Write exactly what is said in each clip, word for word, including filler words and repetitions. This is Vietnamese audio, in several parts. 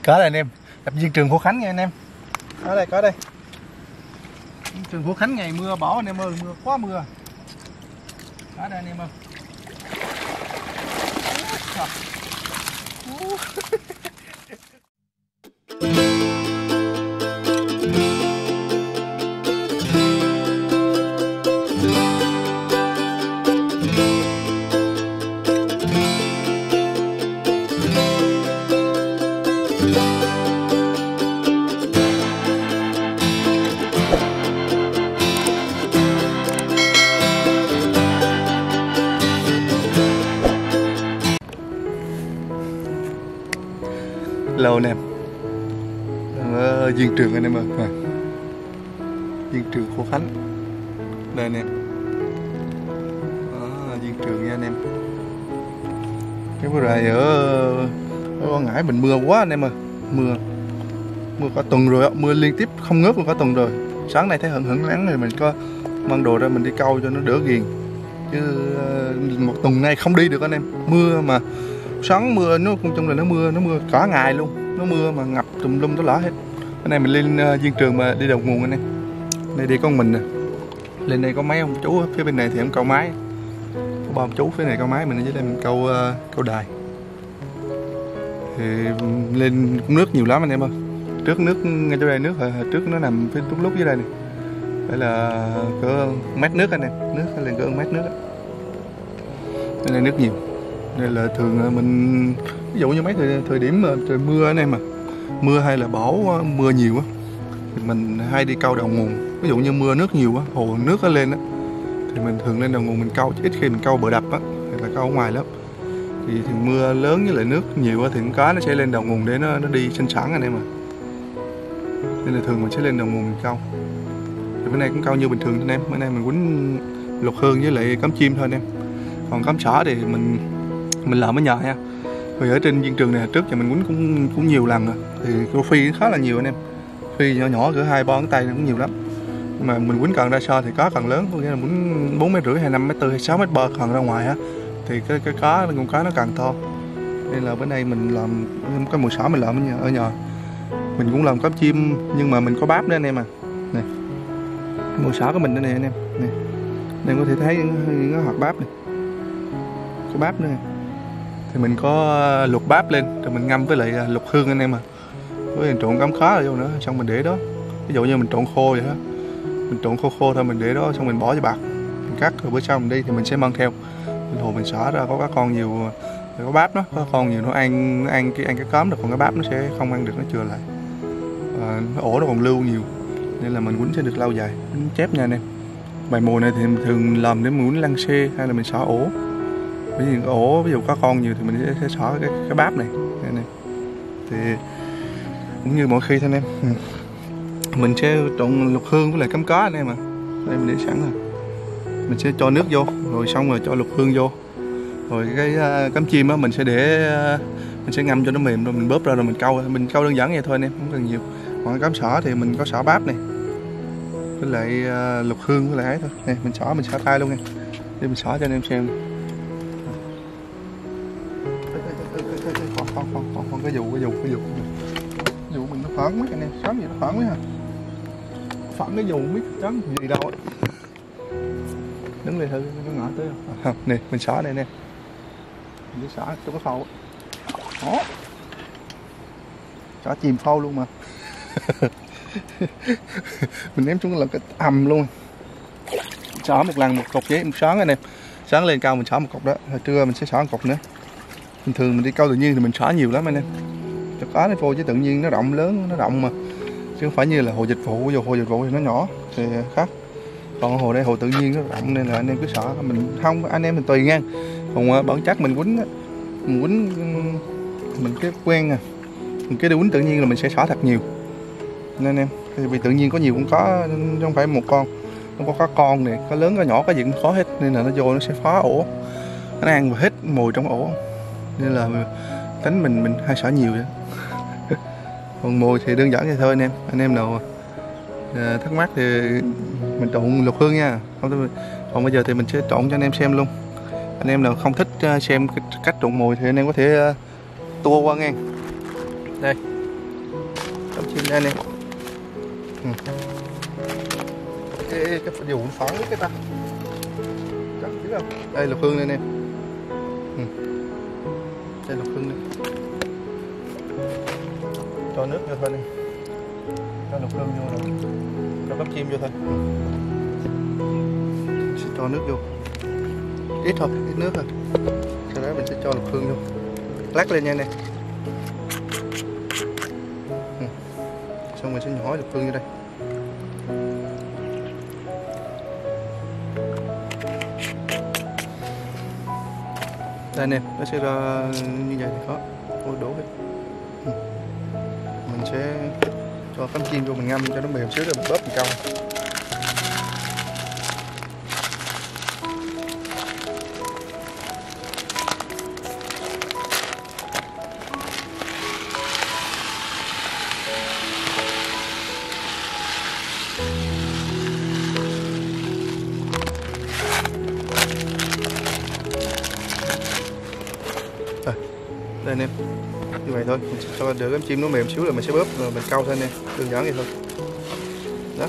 Có đây anh em, đập viên trường Phổ Khánh nha anh em. Có đây, có đây. Trường Phổ Khánh ngày mưa bỏ anh em ơi, mưa quá mưa. Đó đây anh em ơi. Hello anh em. Ở viên trường anh em ơi. À. Viên trường Phổ Khánh. Đây anh em. Đó, viên trường nha anh em. Cái bữa này ở ở Quảng Ngãi mình mưa quá anh em ơi. Mưa. Mưa cả tuần rồi, mưa liên tiếp không ngớt luôn cả tuần rồi. Sáng nay thấy hửng hửng nắng rồi mình có mang đồ ra mình đi câu cho nó đỡ ghiền. Chứ một tuần nay không đi được anh em. Mưa mà sáng mưa nó cũng chung là nó mưa nó mưa cả ngày luôn, nó mưa mà ngập tùm lum tối lỡ hết. Cái này mình lên uh, viên trường mà đi đầu nguồn anh em. Đây đi con mình nè. Lên đây có mấy ông chú phía bên này thì ông câu máy, có ba ông chú phía này câu máy, mình ở dưới đây mình câu uh, câu đài. Thì lên nước nhiều lắm anh em ơi. Trước nước ngay chỗ đây nước hồi, hồi trước nó nằm phía lúc lúc dưới đây này. Đây là cỡ mét nước anh em, nước lên cỡ mét nước. Đây là nước nhiều. Đây là thường mình ví dụ như mấy thời, thời điểm mà trời mưa anh em mà mưa hay là bão mưa nhiều á thì mình hay đi câu đầu nguồn. Ví dụ như mưa nước nhiều á, hồ nước nó lên á thì mình thường lên đầu nguồn mình câu, ít khi mình câu bờ đập á hay là câu ở ngoài lắm. Thì, thì mưa lớn với lại nước nhiều á thì con cá nó sẽ lên đầu nguồn để nó nó đi sinh sản anh em à. Nên là thường mình sẽ lên đầu nguồn mình câu. Thì bữa nay cũng câu như bình thường anh em. Bữa nay mình quýnh lục hương với lại cắm chim thôi anh em. Còn cắm sỏ thì mình mình làm ở nhà nha. Vì ở trên viên trường này trước giờ mình quýnh cũng cũng nhiều lần rồi. Thì cô phi khá là nhiều anh em. Phi nhỏ nhỏ cỡ hai ba ngón tay nó cũng nhiều lắm. Nhưng mà mình quýnh cần ra so thì có cần lớn, có nghĩa là quýnh bốn mét rưỡi hay năm mét tư hay sáu mét ba cần ra ngoài á thì cái cái cá con cá nó càng to. Nên là bữa nay mình làm cái mùa sỏ mình làm ở nhà, ở nhà. Mình cũng làm cắm chim nhưng mà mình có báp nữa anh em à. Này. Mùa sỏ của mình đây này anh em. Này. Anh em có thể thấy những cái hạt báp này. Có báp nữa. Thì mình có luộc báp lên rồi mình ngâm với lại lục hương anh em à. Với mình trộn cắm cá vô nữa, xong mình để đó. Ví dụ như mình trộn khô vậy đó. Mình trộn khô khô thôi mình để đó xong mình bỏ cho bạc. Mình cắt rồi bữa sau mình đi thì mình sẽ mang theo. Mình hồ mình xả ra có các con nhiều, có báp đó, có con nhiều nó ăn nó ăn cái ăn cái cớm được, còn cái báp nó sẽ không ăn được, nó chừa lại. À, nó ổ nó còn lưu nhiều. Nên là mình quýnh sẽ được lâu dài, quýnh chép nha anh em. Bài mùa này thì mình thường làm để mình quýnh lăng xê hay là mình xả ổ. Ví dụ ổ, ví dụ có con nhiều thì mình sẽ xỏ cái, cái báp này. Đây này. Thì cũng như mọi khi thôi anh em. Mình sẽ trộn lục hương với lại cắm cá anh em à. Đây mình để sẵn rồi. Mình sẽ cho nước vô, rồi xong rồi cho lục hương vô. Rồi cái uh, cắm chim á mình sẽ để uh, mình sẽ ngâm cho nó mềm rồi mình bóp ra rồi mình câu. Mình câu đơn giản vậy thôi anh em, không cần nhiều. Còn cắm sỏ thì mình có sỏ báp này. Với lại uh, lục hương với lại ấy thôi. Này mình sỏ mình sỏ tay luôn nha. Để mình sỏ cho anh em xem. Con con con con con cái dù cái dù cái dù dù mình nó phản mấy anh em, sớm gì nó phản mấy hả? Phản cái dù biết chấm gì đâu á. Đứng lên thử nó ngã tới không? À, nè mình xỏ đây nè. Mình xỏ cho có phao. Đó. Xỏ chìm phao luôn mà. Mình ném xuống là cái ầm luôn. Xỏ một lần một cục giấy một sáng anh em. Sáng lên cao mình xỏ một cục đó, hồi trưa mình sẽ xỏ một cục nữa. Bình thường mình đi câu tự nhiên thì mình xỏ nhiều lắm anh em. Cho cá nó vô chứ tự nhiên nó rộng lớn, nó rộng mà. Chứ không phải như là hồ dịch vụ, vô hồ dịch vụ thì nó nhỏ thì khác. Còn hồ đây hồ tự nhiên nó rộng nên là anh em cứ xỏ, mình không anh em mình tùy ngang. Còn bản chất mình quýnh mình quýnh mình cái quen à. Mình cái đi quýnh tự nhiên là mình sẽ xỏ thật nhiều. Nên em vì tự nhiên có nhiều cũng có, không phải một con. Nó có cá con này, có lớn có nhỏ có gì cũng khó hết nên là nó vô nó sẽ phá ổ. Nó ăn và hết mùi trong ổ. Nên là tính mình mình hay xỏ nhiều vậy. Còn mùi thì đơn giản vậy thôi anh em. Anh em nào à, thắc mắc thì mình trộn lục hương nha. Không, còn bây giờ thì mình sẽ trộn cho anh em xem luôn. Anh em nào không thích xem cách trộn mùi thì anh em có thể tua qua nghe. Đây, Cắm chim nha anh em. Ừ. Ê, ê, cái dù phản cái ta. Chắc biết không? Đây là Phương đây anh em. Ừ. Đây là Phương đây. Cho nước vô thôi nè. Cho lục Phương vô rồi. Cho cắm chim vô thôi. Sẽ cho nước vô. Ít thôi, ít nước thôi. Sau đó mình sẽ cho lục Phương vô. Lắc lên nha anh em. Ừ. Xong mình sẽ nhỏ lục Phương vô đây. Đây anh em, nó sẽ ra như vậy thì có. Ôi đổ hết. Ừ. Mình sẽ cho cắm chim vô mình ngâm cho nó mềm xíu rồi mình bóp mình câu. Rồi, đây anh em, như vậy thôi, mình sẽ cho đỡ cắm chim nó mềm xíu rồi mình sẽ bóp rồi mình câu thôi anh em, đơn giản vậy thôi. Đó.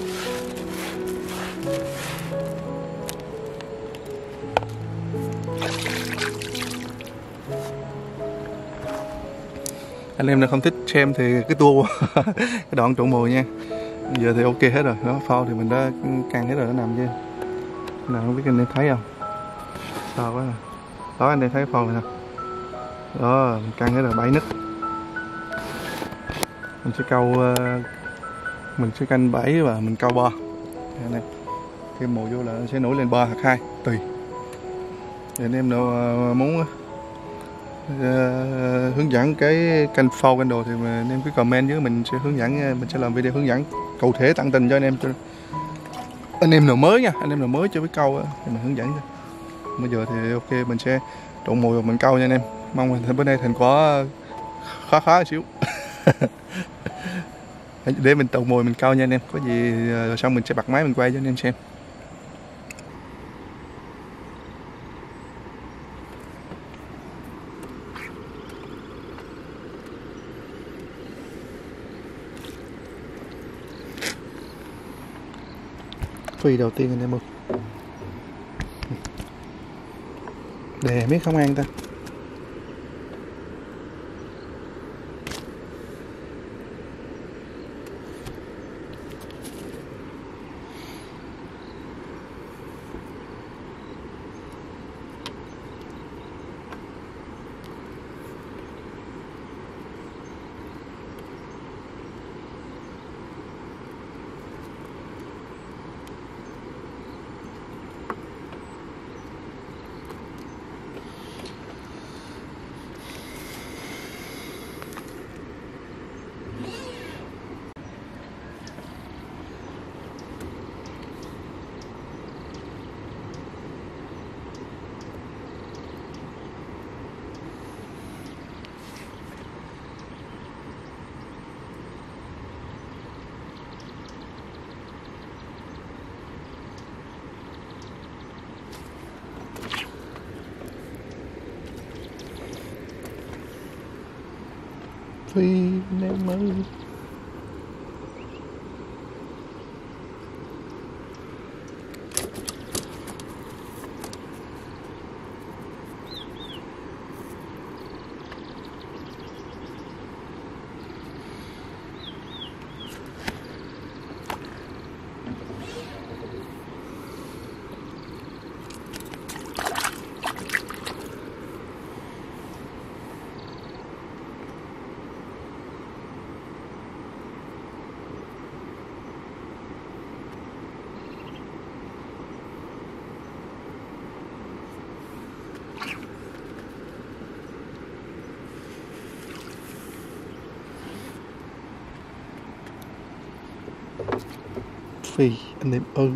Anh em nào không thích xem thì cứ tua cái đoạn trộn mồi nha. Giờ thì ok hết rồi, nó phao thì mình đã căng hết rồi, nó nằm chứ. Nào không biết anh em thấy không? Sao quá nè. Đó anh em thấy phao này nè. Đó, mình căng hết rồi, bảy nít. Mình sẽ câu mình sẽ canh bảy và mình câu bo. Anh em. Thêm mồi vô là nó sẽ nổi lên ba hoặc hai tùy. Để anh em nào muốn uh, hướng dẫn cái canh phao canh đồ thì mà anh em cứ comment dưới, mình sẽ hướng dẫn, mình sẽ làm video hướng dẫn cụ thể tận tình cho anh em, cho anh em nào mới nha, anh em nào mới chơi với câu thì mình hướng dẫn cho. Bây giờ thì ok, mình sẽ trộn mồi và mình câu nha anh em. Mong là bữa nay thành quả khá khá một xíu. Để mình trộn mồi mình câu nha anh em, có gì rồi xong mình sẽ bật máy mình quay cho anh em xem. Phi đầu tiên anh em ơi, đè biết không ăn ta. Phi anh em ơi. Phi anh em ơi.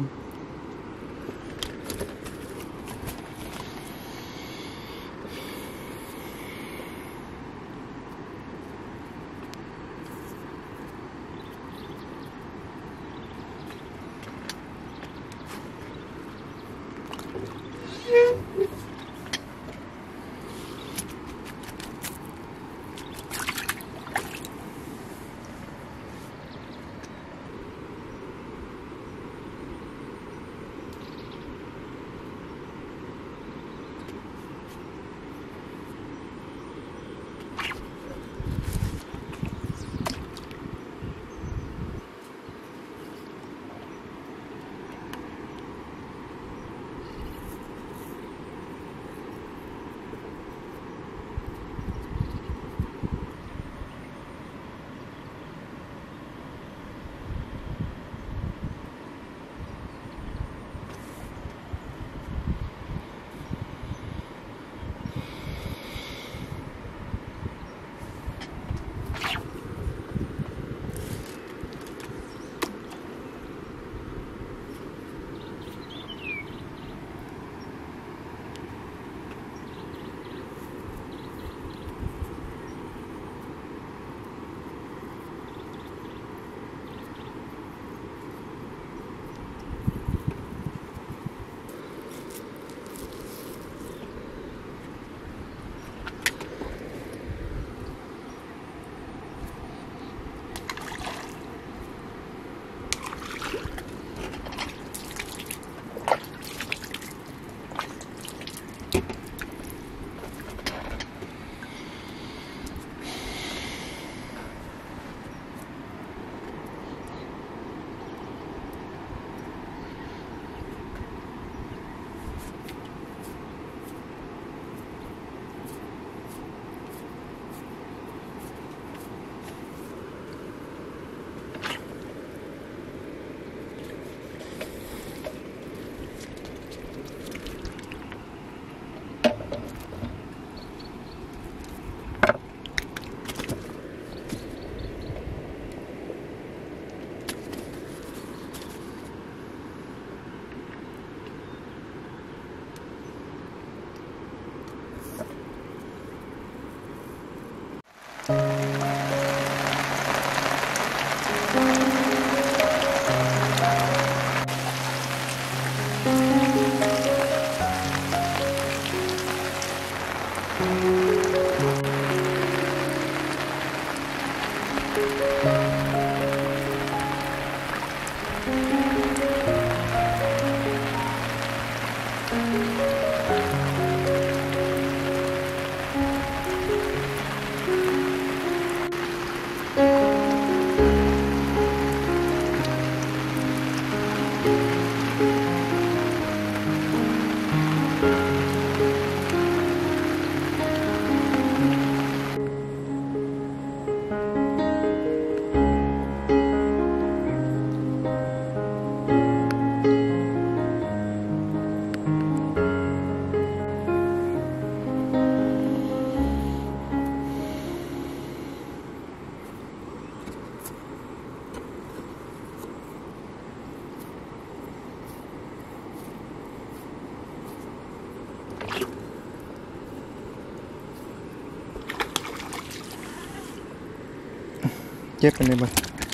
Chép anh em ơi.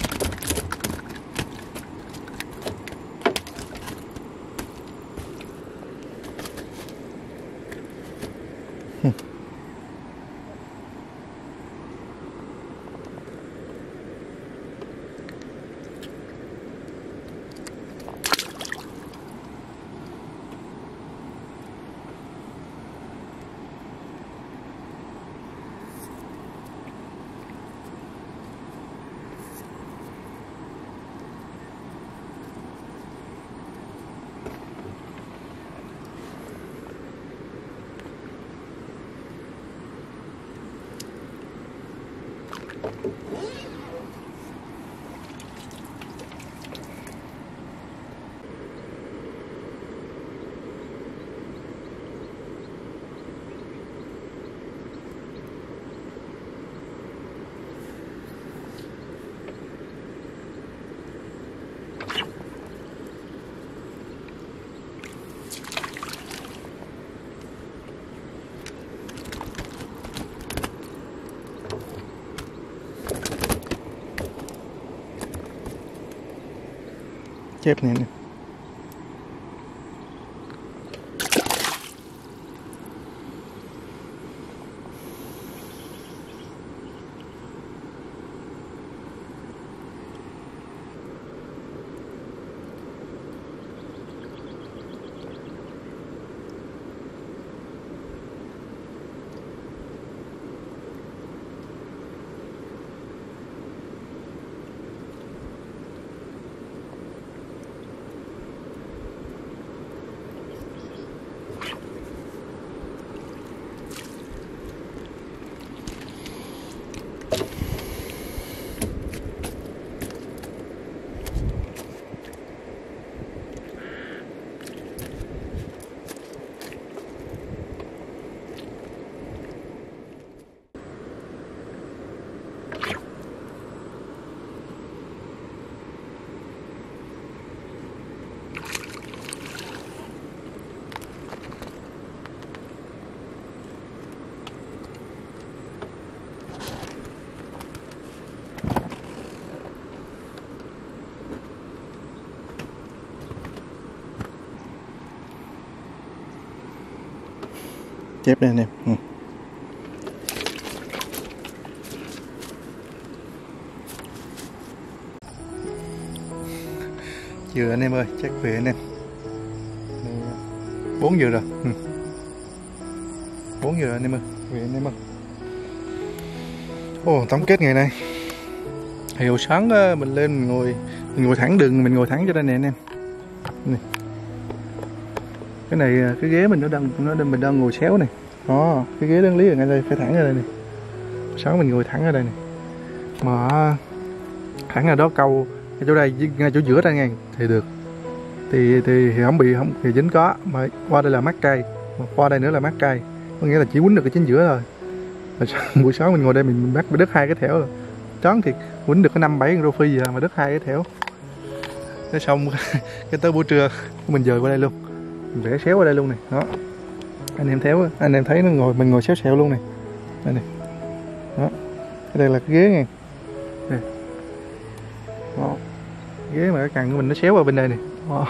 Chép này nè. Chép đây anh em. Ừ. Vừa anh em ơi, chắc về anh em. Bốn giờ rồi. Ừ. Bốn giờ anh em ơi, về anh em ơi. Ồ, tổng kết ngày nay. Hiệu sáng mình lên mình ngồi mình ngồi thẳng đường, mình ngồi thẳng cho đây nè anh em. Này. Cái này cái ghế mình nó đang nó đang mình đang ngồi xéo này. Đó, cái ghế đáng lý ở ngay đây phải thẳng ở đây này. Sáng mình ngồi thẳng ở đây này. Mà thẳng ở đó câu cái chỗ đây ngay chỗ giữa đây nghe thì được. Thì thì thì không bị không thì dính có, mà qua đây là mát cây, mà qua đây nữa là mát cây. Có nghĩa là chỉ quýnh được cái chính giữa thôi. Rồi buổi sáng mình ngồi đây mình bắt đứt hai cái thẻo rồi. Chón thiệt, quýnh được cái năm bảy con rô phi gì mà đứt hai cái thẻo. Thế xong cái tới buổi trưa mình dời qua đây luôn. Mình rẽ xéo qua đây luôn này. Đó. Anh em theo anh em thấy nó ngồi mình ngồi xéo xéo luôn này. Đây này. Đó. Cái đây là cái ghế nha. Đây. Đó. Ghế mà cái cằn của mình nó xéo qua bên đây này. Đó.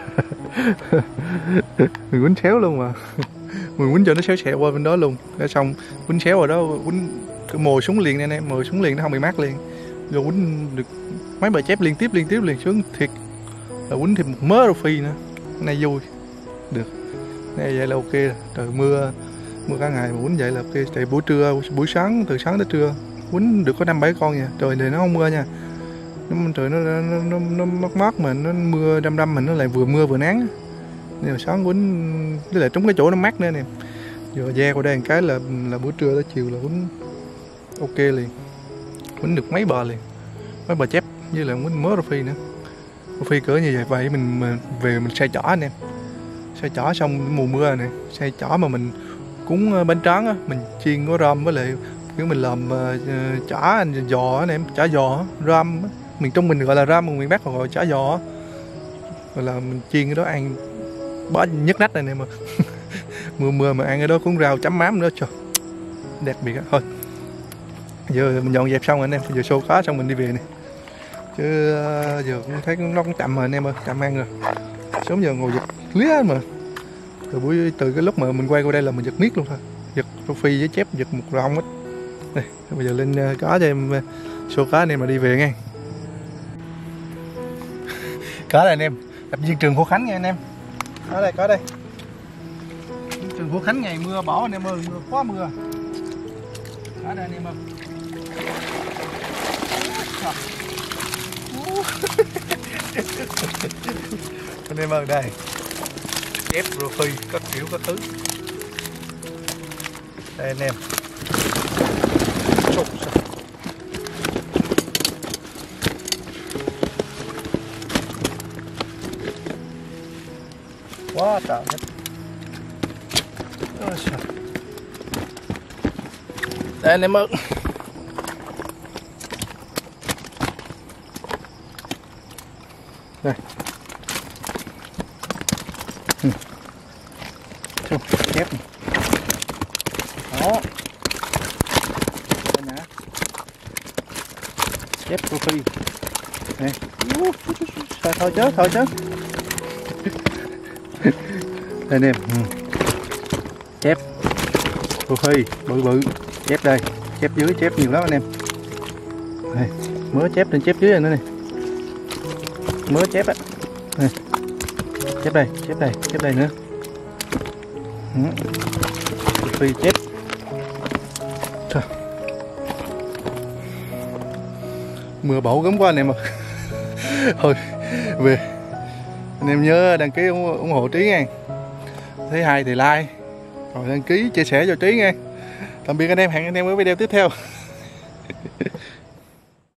Mình quýnh xéo luôn mà. Mình quýnh cho nó xéo xéo qua bên đó luôn. Để xong quýnh xéo rồi đó, quýnh cái mồi xuống liền anh em, mồi xuống liền nó không bị mát liền. Rồi quýnh được mấy bài chép liên tiếp liên tiếp liền sướng thiệt. Rồi quýnh thêm một mớ rô phi nữa. Cái này vui. Được. Cái này vậy là ok rồi. Trời mưa mưa cả ngày mà quýnh vậy là ok. Tại buổi trưa, buổi sáng, từ sáng tới trưa quýnh được có năm bảy con nha. Trời này nó không mưa nha. Nó trời nó nó nó, nó mát mát mà nó mưa đăm đăm mà nó lại vừa mưa vừa nắng. Nên là sáng quýnh với lại trúng cái chỗ nó mát nữa nè. Giờ ve qua đây một cái là là buổi trưa tới chiều là quýnh ok liền. Quýnh được mấy bờ liền. Mấy bờ chép với lại quýnh mớ rô phi nữa. Rô phi cỡ như vậy vậy mình, mình về mình xay chỏ anh em. Xay chỏ xong mùa mưa này, xay chỏ mà mình cúng bánh tráng á, mình chiên có rơm với lại kiểu mình làm uh, chả anh giò anh em, chả giò rơm, miền Trung mình gọi là rơm, còn miền Bắc còn gọi chả giò. Rồi là mình chiên cái đó ăn bó nhức nách này nè mà. Mưa mưa mà ăn cái đó cuốn rau chấm mắm nữa trời. Đẹp biệt á. Thôi. Giờ mình dọn dẹp xong rồi anh em, giờ xô cá xong mình đi về nè. Chứ uh, giờ cũng thấy nó cũng chậm rồi anh em ơi, chậm ăn rồi. Sớm giờ ngồi giật lía mà. Từ buổi từ cái lúc mà mình quay qua đây là mình giật miết luôn thôi. Giật rô phi với chép giật một rong hết. Đây, bây giờ lên uh, cá cho em uh, xô cá anh em mà đi về nghe. Cá đây anh em, gặp viên trường Phổ Khánh nha anh em. Cá đây, cá đây. Viên trường Phổ Khánh ngày mưa bão anh em ơi, mưa quá mưa. Cá đây anh em ơi. Anh em ơi đây. Chép rô phi các kiểu các thứ. Đây anh em. Sụp sụp. Quá trời hết. Đây anh em ơi. Đây. Ừ. Chụp, chép này. Đó. Đây nè. Chép rô phi. Này. Thôi thôi chứ, thôi chứ. Đây anh em. Ừ. Chép rô phi bự bự. Chép đây. Chép dưới, chép nhiều lắm anh em. Đây. Mớ chép trên chép dưới này nữa này. Mớ chép á. Đây. Chép đây, chép đây, chép đây nữa. Ừ. Phi chép. Trời. Mưa bão gấm quá anh em ạ. Thôi về. Anh em nhớ đăng ký ủng, ủng hộ Trí nha. Thấy hay thì like, rồi đăng ký chia sẻ cho Trí nha. Tạm biệt anh em, hẹn anh em ở video tiếp theo.